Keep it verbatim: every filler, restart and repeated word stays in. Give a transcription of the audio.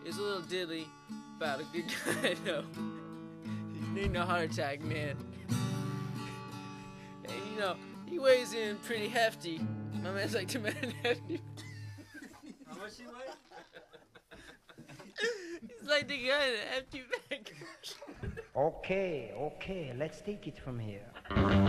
It's a little diddly about a good guy, though. He need no heart attack, man. And you know, he weighs in pretty hefty. My man's like two men hefty. How much he weigh? He's like the guy in an hefty bag. Okay, okay, let's take it from here.